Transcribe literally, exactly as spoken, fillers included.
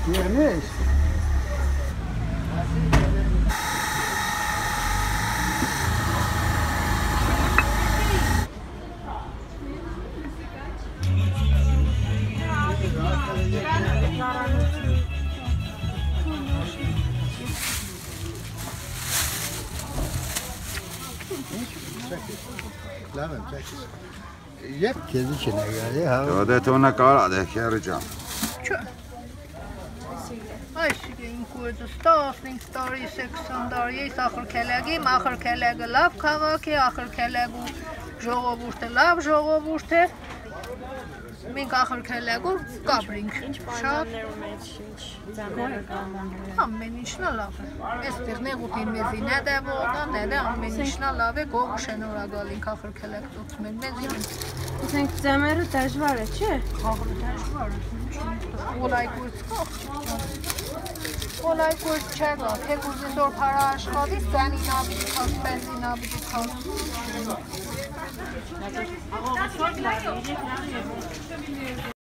Yeriniz? Lemon, check it. Yep, kedi içine geldi ha. Yadetona kara de yarıcam. Այսինքն Քուրդիստան, ինքնարի սեքսանդարի Ախալքալակի, Ախալքալակը լավ քաղաք է, Ախալքալակու ժողովուրդը լավ ժողովուրդ է։ Մենք Ախալքալակու կապրինք։ Շատ ամեն ինչն է լավ է։ Այստեղ նեղուտին մեզի նա դա ողա, նա դա ամեն ինչն է լավ է, գող շնորհակալ ենք Ախալքալակ ծոցմեն մեզի։ Ասենք ձմերը դժվար է, չէ՞։ Խաղը դժվար է։ Օլայկույց կա։ Օլայկույց չեղա, թե կուզին դոր պարա աշխատից, ձանին աբիտ կաս, բենզին աբիտ կաս։